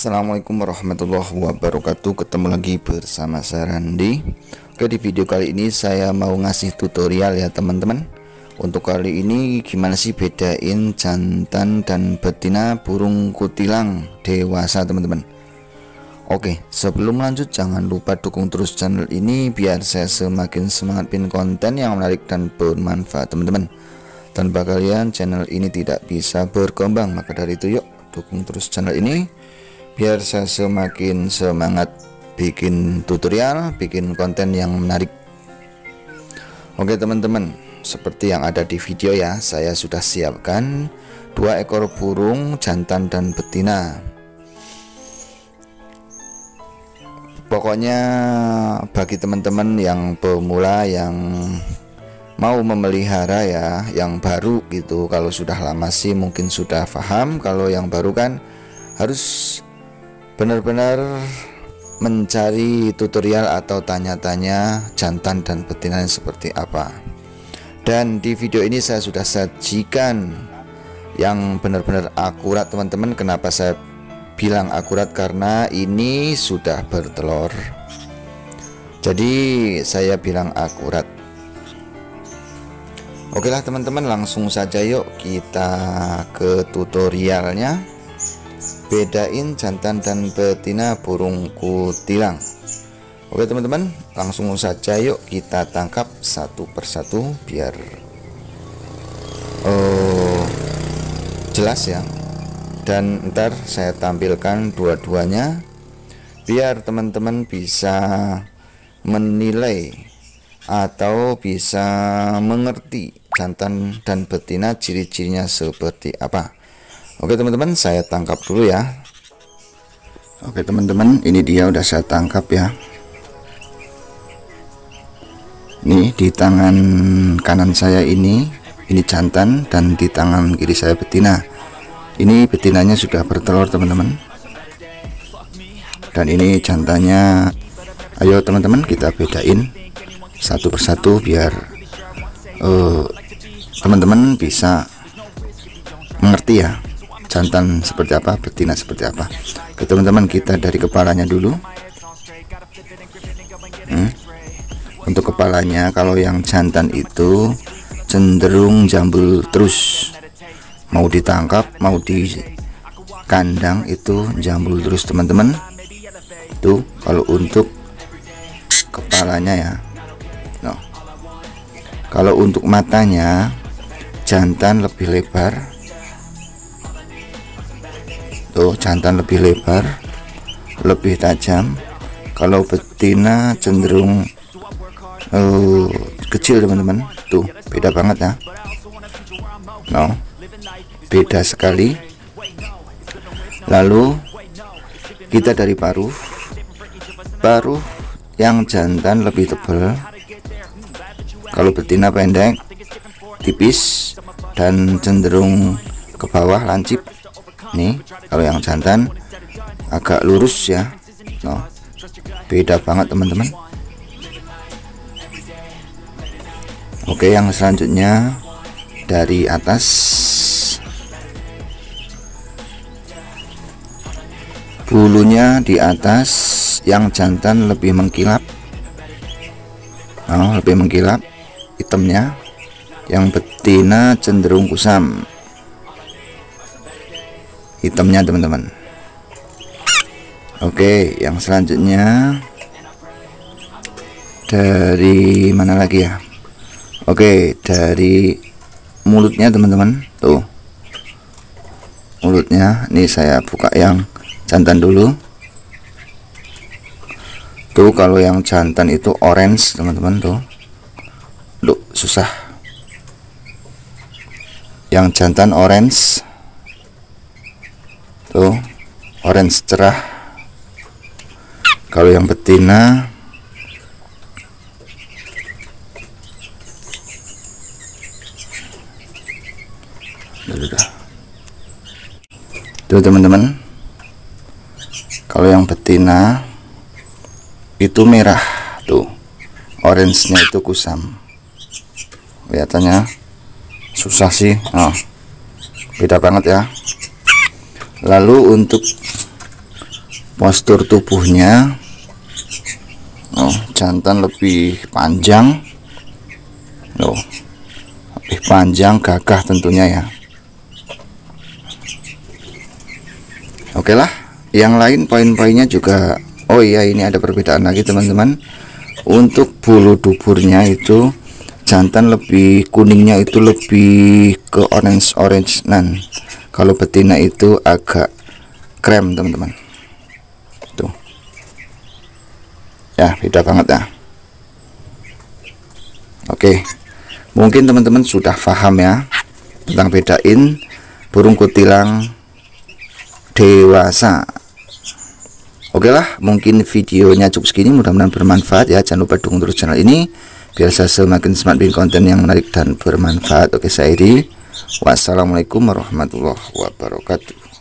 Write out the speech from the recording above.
Assalamualaikum warahmatullahi wabarakatuh. Ketemu lagi bersama saya Randi. Oke, di video kali ini saya mau ngasih tutorial ya teman-teman. Untuk kali ini gimana sih bedain jantan dan betina burung kutilang dewasa teman-teman. Oke, sebelum lanjut jangan lupa dukung terus channel ini biar saya semakin semangat bikin konten yang menarik dan bermanfaat teman-teman. Tanpa kalian channel ini tidak bisa berkembang, maka dari itu yuk dukung terus channel ini biar saya semakin semangat bikin tutorial, bikin konten yang menarik. Oke teman-teman, seperti yang ada di video ya, saya sudah siapkan 2 ekor burung jantan dan betina. Pokoknya bagi teman-teman yang pemula yang mau memelihara ya, yang baru gitu, kalau sudah lama sih mungkin sudah paham, kalau yang baru kan harus benar-benar mencari tutorial atau tanya-tanya jantan dan betina seperti apa. Dan di video ini saya sudah sajikan yang benar-benar akurat teman-teman. Kenapa saya bilang akurat? Karena ini sudah bertelur, jadi saya bilang akurat. Oke lah teman-teman, langsung saja yuk kita ke tutorialnya. Bedain jantan dan betina burung kutilang. Oke teman-teman, langsung saja yuk kita tangkap satu persatu biar jelas ya. Dan ntar saya tampilkan dua-duanya biar teman-teman bisa menilai atau bisa mengerti jantan dan betina ciri-cirinya seperti apa. Oke teman-teman, saya tangkap dulu ya. Oke teman-teman, ini dia udah saya tangkap ya. Ini di tangan kanan saya ini jantan, dan di tangan kiri saya betina. Ini betinanya sudah bertelur teman-teman, dan ini jantannya. Ayo teman-teman kita bedain satu persatu biar teman-teman bisa mengerti ya, jantan seperti apa, betina seperti apa. Oke teman-teman, kita dari kepalanya dulu. Untuk kepalanya, kalau yang jantan itu cenderung jambul terus, mau ditangkap mau di kandang itu jambul terus teman-teman. Itu kalau untuk kepalanya ya. Nah, kalau untuk matanya, jantan lebih lebar. Tuh, jantan lebih lebar, lebih tajam. Kalau betina cenderung kecil teman-teman. Tuh, beda banget ya. No, beda sekali. Lalu kita dari paruh yang jantan lebih tebal, kalau betina pendek, tipis, dan cenderung ke bawah lancip. Nih, kalau yang jantan agak lurus ya. No, beda banget teman-teman. Oke, yang selanjutnya dari atas. Bulunya di atas, yang jantan lebih mengkilap. Oh, lebih mengkilap hitamnya. Yang betina cenderung kusam hitamnya teman-teman. Oke, yang selanjutnya dari mana lagi ya? Oke, dari mulutnya teman-teman. Tuh, mulutnya ini saya buka yang jantan dulu. Tuh, kalau yang jantan itu orange teman-teman. Tuh, duh, susah. Yang jantan orange. Tuh, orange cerah. Kalau yang betina tuh teman-teman, kalau yang betina itu merah. Tuh, orange-nya itu kusam. Kelihatannya susah sih. Nah, beda banget ya. Lalu untuk postur tubuhnya. Jantan lebih panjang, lebih panjang, gagah tentunya ya. Oke lah, yang lain poin-poinnya juga. Oh iya, ini ada perbedaan lagi teman-teman. Untuk bulu duburnya itu jantan lebih kuningnya itu lebih ke orange nan. Kalau betina itu agak krem teman-teman. Tuh. Ya, beda banget ya. Oke. Mungkin teman-teman sudah paham ya tentang bedain burung kutilang dewasa. Oke lah, mungkin videonya cukup segini, mudah-mudahan bermanfaat ya. Jangan lupa dukung terus channel ini biar saya semakin semangat bikin konten yang menarik dan bermanfaat. Oke, saya Edi. Wassalamualaikum warahmatullahi wabarakatuh.